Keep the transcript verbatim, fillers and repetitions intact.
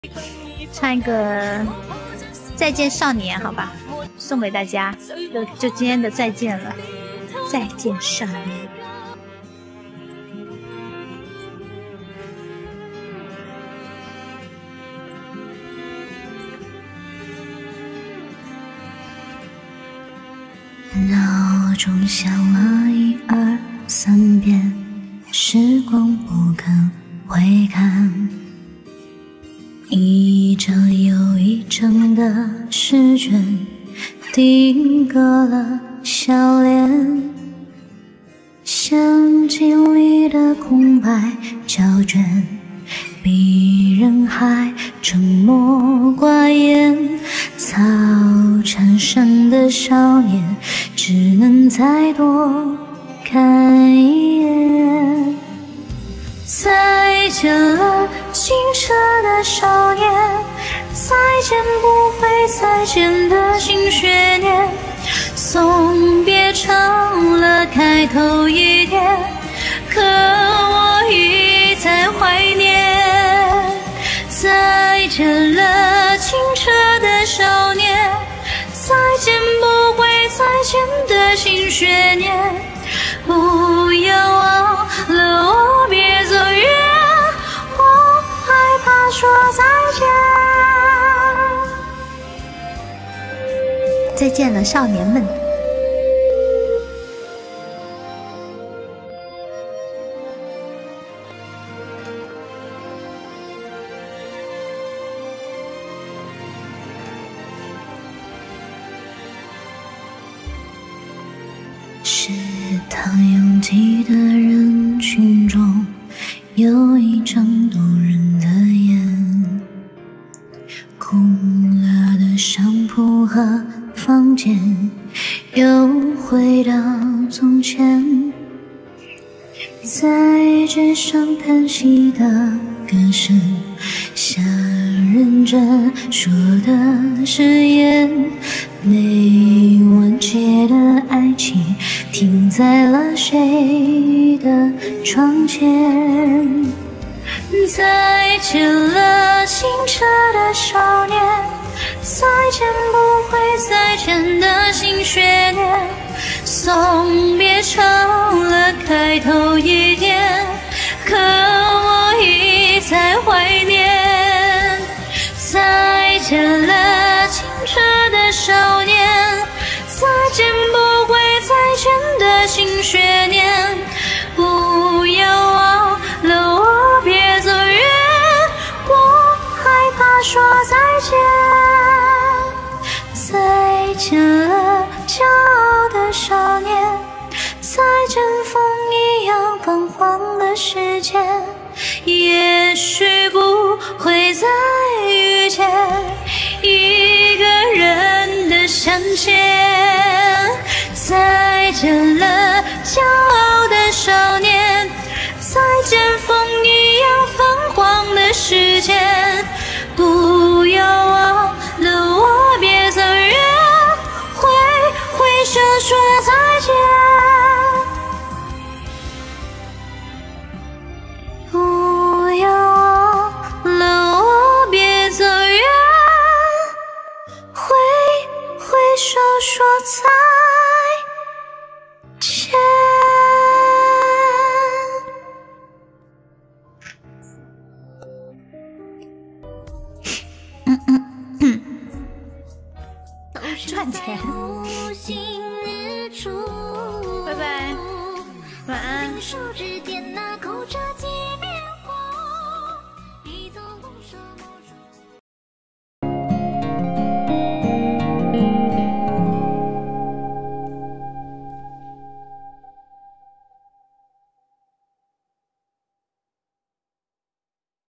唱一个《再见少年》，好吧，送给大家，就就今天的再见了，再见少年。 闹钟响了一二三遍，时光不肯回看，一张又一张的试卷定格了笑脸，相机里的空白胶卷比人还沉默寡言，早产生的少年只能再多看一眼。再见了清澈的少年，再见不会再见的新学年，送别成了开头一点，可我已在怀念。再见了清澈的少年，再见不会再见的新学年，不要忘了我，别走远，我害怕说再见。 再见了，少年们。 食堂拥挤的人群中，有一张动人的眼，空了的商铺和房间又回到从前，在街上叹息的歌声像认真说的誓言，没完结的爱情停在了谁的窗前。再见了清澈的少年，再见不会再见的新学年，送别成了开头一点，可我已在怀念。再见了清澈的少年，再见不会再见的新学年，不要忘了我，别走远，我害怕说再见。再见了骄傲的少年，再见风一样泛黄的时间，也许不会再遇见一个人的相见。再见了骄傲的少年，再见风一样泛黄的时间，不要忘了我，别走远，挥挥手说再见。不要忘了我，别走远，挥挥手说再见。 嗯嗯嗯，赚钱。拜拜，晚安。